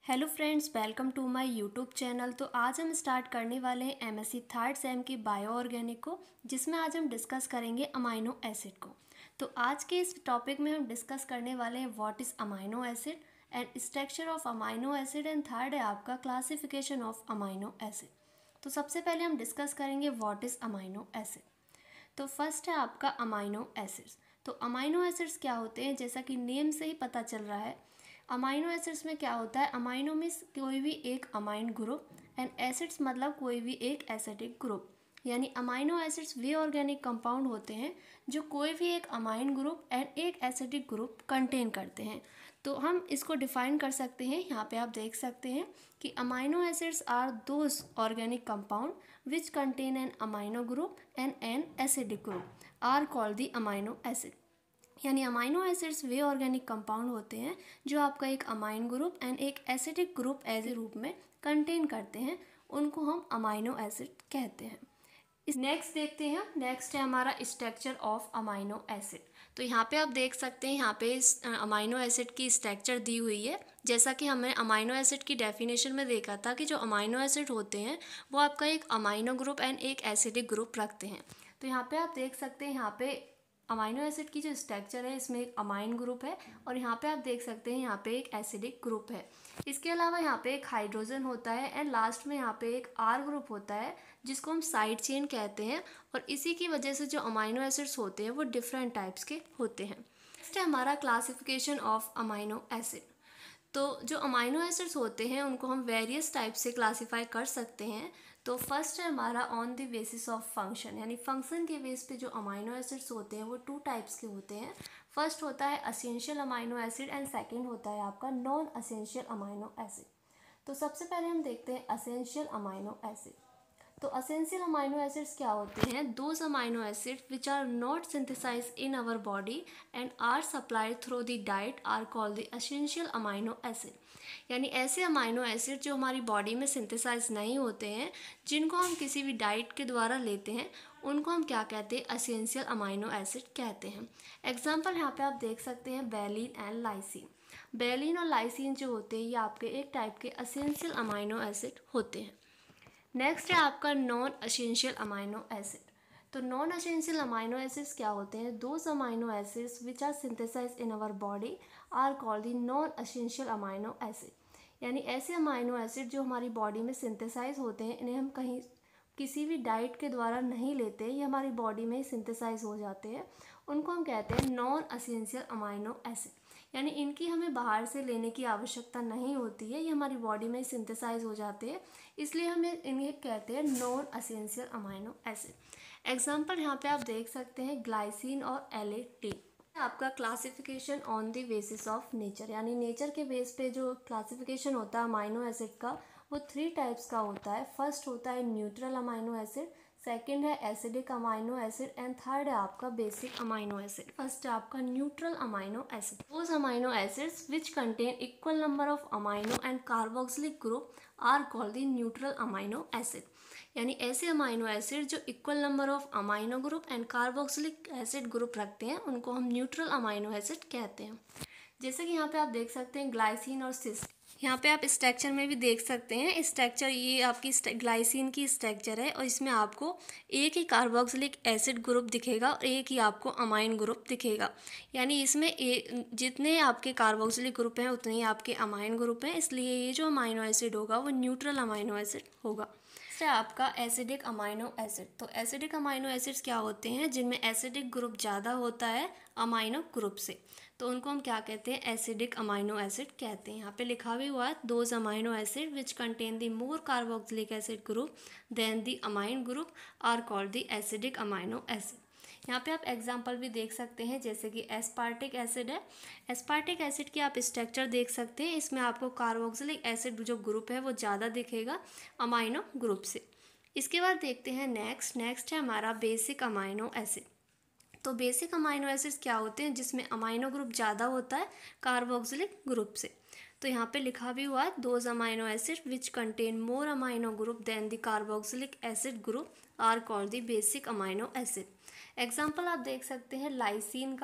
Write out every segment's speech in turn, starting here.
Hello friends, welcome to my YouTube channel. तो आज हम स्टार्ट करने वाले हैं एमएससी थर्ड सेम की बायो ऑर्गेनिक को, जिसमें आज हम डिस्कस करेंगे अमाइनो एसिड को। तो आज के इस टॉपिक में हम डिस्कस करने वाले हैं what is amino acid and structure of amino acid, and third है आपका क्लासिफिकेशन ऑफ अमाइनो एसिड। तो सबसे पहले हम डिस्कस करेंगे व्हाट इज़ अमाइनो एसिड। तो फर्स्ट है आपका अमाइनो एसिड्स। तो अमाइनो एसिड्स क्या होते हैं, जैसा कि नेम से ही पता चल रहा है, अमाइनो एसिड्स में क्या होता है, अमाइनो मीन्स कोई भी एक अमाइन ग्रुप एंड एसिड्स मतलब कोई भी एक एसिडिक ग्रुप। यानी अमाइनो एसिड्स वे ऑर्गेनिक कंपाउंड होते हैं जो कोई भी एक अमाइन ग्रुप एंड एक एसिडिक ग्रुप कंटेन करते हैं। तो हम इसको डिफाइन कर सकते हैं, यहाँ पे आप देख सकते हैं कि amino acids are those organic compound which contain an amino group and an acidic group are called the amino acid. यानी अमाइनो एसिड्स वे ऑर्गेनिक कंपाउंड होते हैं जो आपका एक अमाइन ग्रुप एंड एक एसिडिक ग्रुप एज ए रूप में कंटेन करते हैं, उनको हम अमाइनो एसिड कहते हैं। इस नेक्स्ट देखते हैं, नेक्स्ट है हमारा स्ट्रक्चर ऑफ अमाइनो एसिड। तो यहाँ पे आप देख सकते हैं, यहाँ पे इस अमाइनो एसिड की स्ट्रक्चर दी हुई है। जैसा कि हमने अमाइनो एसिड की डेफिनेशन में देखा था कि जो अमाइनो एसिड होते हैं वो आपका एक अमाइनो ग्रुप एंड एक एसिडिक ग्रुप रखते हैं। तो यहाँ पे आप देख सकते हैं, यहाँ पे अमाइनो एसिड की जो स्ट्रक्चर है इसमें एक अमाइन ग्रुप है और यहाँ पे आप देख सकते हैं यहाँ पे एक एसिडिक ग्रुप है। इसके अलावा यहाँ पे एक हाइड्रोजन होता है एंड लास्ट में यहाँ पे एक आर ग्रुप होता है जिसको हम साइड चेन कहते हैं, और इसी की वजह से जो अमाइनो एसिड्स होते हैं वो डिफरेंट टाइप्स के होते हैं। नेक्स्ट है हमारा क्लासिफिकेशन ऑफ अमाइनो एसिड। तो जो अमाइनो एसिड्स होते हैं उनको हम वेरियस टाइप से क्लासीफाई कर सकते हैं। तो फर्स्ट है हमारा on the basis of function, यानी फंक्शन के बेस पे जो अमाइनो एसिड्स होते हैं वो टू टाइप्स के होते हैं। फर्स्ट होता है essential amino acid and second होता है आपका नॉन असेंशियल अमाइनो एसिड। तो सबसे पहले हम देखते हैं असेंशियल अमाइनो एसिड। तो असेंशियल अमाइनो एसिड्स क्या होते हैं, those amino acid which are not synthesize in our body and are supplied through the diet are called the essential amino acid. यानी ऐसे अमाइनो एसिड जो हमारी बॉडी में synthesise नहीं होते हैं, जिनको हम किसी भी डाइट के द्वारा लेते हैं, उनको हम क्या कहते हैं, असेंशियल अमाइनो एसिड कहते हैं। एग्जाम्पल यहाँ पे आप देख सकते हैं बेलिन एंड लाइसिन। बेलिन और लाइसिन जो होते हैं ये आपके एक टाइप के असेंशियल अमाइनो एसिड होते हैं। नेक्स्ट है आपका नॉन असेंशियल अमाइनो एसिड। तो नॉन असेंशियल अमाइनो एसिड्स क्या होते हैं, those amino acids which are synthesized in our body are called the non essential amino acid. यानी ऐसे अमाइनो एसिड जो हमारी बॉडी में सिंथेसाइज होते हैं, इन्हें हम कहीं किसी भी डाइट के द्वारा नहीं लेते, ये हमारी बॉडी में ही सिंथेसाइज हो जाते हैं, उनको हम कहते हैं नॉन असेंशियल अमाइनो एसिड। यानी इनकी हमें बाहर से लेने की आवश्यकता नहीं होती है, ये हमारी बॉडी में सिंथेसाइज हो जाते हैं, इसलिए हमें इन्हें कहते हैं non essential amino acid. Example यहाँ पे आप देख सकते हैं ग्लाइसिन और LAT। आपका classification on the basis of nature, यानी नेचर के बेस पे जो क्लासिफिकेशन होता है अमाइनो एसिड का वो थ्री टाइप्स का होता है। फर्स्ट होता है न्यूट्रल अमाइनो एसिड, सेकंड है acidic amino acid and third है आपका बेसिक अमाइनो एसिड। फर्स्ट है आपका neutral amino acid. Those amino acids which contain equal number of amino and carboxylic group are called the neutral amino acid. यानी ऐसे amino acid जो equal number of amino group and carboxylic acid group रखते हैं, उनको हम neutral amino acid कहते हैं। जैसे कि यहाँ पे आप देख सकते हैं ग्लाइसिन और सिस्ट। यहाँ पे आप स्ट्रक्चर में भी देख सकते हैं स्ट्रक्चर, ये आपकी ग्लाइसिन की स्ट्रक्चर है और इसमें आपको एक ही कार्बोक्सिलिक एसिड ग्रुप दिखेगा और एक ही आपको अमाइन ग्रुप दिखेगा। यानी इसमें जितने आपके कार्बोक्सिलिक ग्रुप हैं उतने ही आपके अमाइन ग्रुप हैं, इसलिए ये जो अमाइनो एसिड होगा वो न्यूट्रल अमाइनो एसिड होगा। है आपका एसिडिक अमाइनो एसिड। तो एसिडिक अमाइनो एसिड्स क्या होते हैं, जिनमें एसिडिक ग्रुप ज़्यादा होता है अमाइनो ग्रुप से, तो उनको हम क्या कहते हैं, एसिडिक अमाइनो एसिड कहते हैं। यहाँ पे लिखा भी हुआ है those amino acid which contain the more carboxylic acid group than the amine group are called the acidic amino acid. यहाँ पे आप एग्जाम्पल भी देख सकते हैं, जैसे कि एस्पार्टिक एसिड है। एस्पार्टिक एसिड की आप स्ट्रक्चर देख सकते हैं, इसमें आपको कार्बोक्सिलिक एसिड जो ग्रुप है वो ज़्यादा दिखेगा अमाइनो ग्रुप से। इसके बाद देखते हैं नेक्स्ट है हमारा बेसिक अमाइनो एसिड। तो बेसिक अमाइनो एसिड्स क्या होते हैं, जिसमें अमाइनो ग्रुप ज़्यादा होता है कार्बोक्सिलिक ग्रुप से। तो यहाँ पे लिखा भी हुआ है those amino acid which contain more amino group than the carboxylic acid group are called the basic amino acid. Example आप देख सकते हैं लाइसिन का।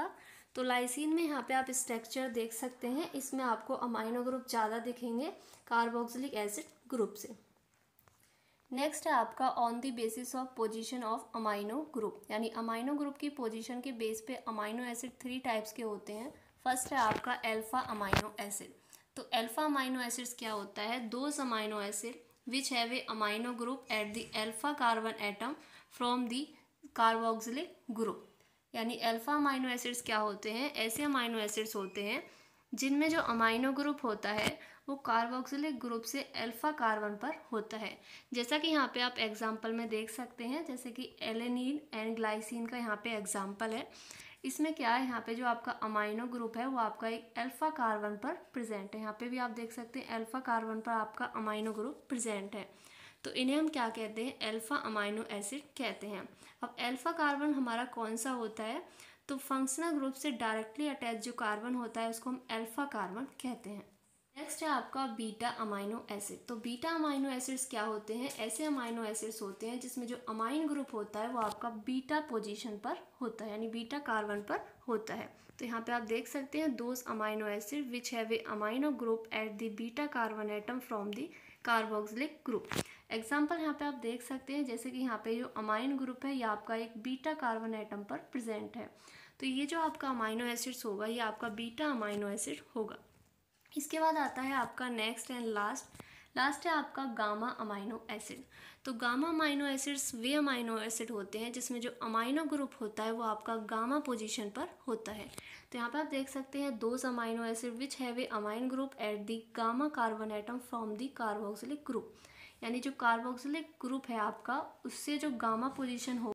तो लाइसिन में यहाँ पे आप स्ट्रक्चर देख सकते हैं, इसमें आपको अमाइनो ग्रुप ज़्यादा दिखेंगे कार्बोक्सिलिक एसिड ग्रुप से। नेक्स्ट है आपका on the basis of position of amino group, यानी अमाइनो ग्रुप की पोजीशन के बेस पे अमाइनो एसिड 3 टाइप्स के होते हैं। फर्स्ट है आपका अल्फा अमाइनो एसिड। तो अल्फा अमाइनो एसिड्स क्या होता है, those amino acid which have a amino group at the alpha carbon atom from the carboxylic group. यानी अल्फा अमाइनो एसिड्स क्या होते हैं, ऐसे अमाइनो एसिड्स होते हैं जिनमें जो अमाइनो ग्रुप होता है वो कार्बोक्सिलिक ग्रुप से अल्फा कार्बन पर होता है। जैसा कि यहाँ पे आप एग्जांपल में देख सकते हैं, जैसे कि एलेनिन एंड ग्लाइसिन का यहाँ पे एग्जांपल है। इसमें क्या है, यहाँ पे जो आपका अमाइनो ग्रुप है वो आपका एक अल्फा कार्बन पर प्रेजेंट है। यहाँ पे भी आप देख सकते हैं अल्फा कार्बन पर आपका अमाइनो ग्रुप प्रेजेंट है। तो इन्हें हम क्या कहते हैं, अल्फा अमाइनो एसिड कहते हैं। अब अल्फा कार्बन हमारा कौन सा होता है, तो फंक्शनल ग्रुप से डायरेक्टली अटैच जो कार्बन होता है उसको हम अल्फा कार्बन कहते हैं। नेक्स्ट है आपका बीटा अमाइनो एसिड। तो बीटा अमाइनो एसिड्स क्या होते हैं, ऐसे अमाइनो एसिड्स होते हैं जिसमें जो अमाइन ग्रुप होता है वो आपका बीटा पोजीशन पर होता है, यानी बीटा कार्बन पर होता है। तो यहाँ पे आप देख सकते हैं those amino acid which have a amino group at the beta carbon atom from the carboxylic group. Example यहाँ पे आप देख सकते हैं, जैसे कि यहाँ पे जो अमाइन ग्रुप है ये आपका एक बीटा कार्बन एटम पर प्रेजेंट है। तो ये जो आपका अमाइनो एसिड्स होगा ये आपका बीटा अमाइनो एसिड होगा। इसके बाद आता है आपका नेक्स्ट एंड लास्ट है आपका गामा अमाइनो एसिड। तो गामा अमाइनो एसिड्स वे अमाइनो एसिड होते हैं जिसमें जो अमाइनो ग्रुप होता है वो आपका गामा पोजीशन पर होता है। तो यहाँ पे आप देख सकते हैं those amino acid which have a amine group at the gamma carbon atom from the carboxylic group. यानी जो कार्बोक्सिलिक ग्रुप है आपका उससे जो गामा पोजीशन हो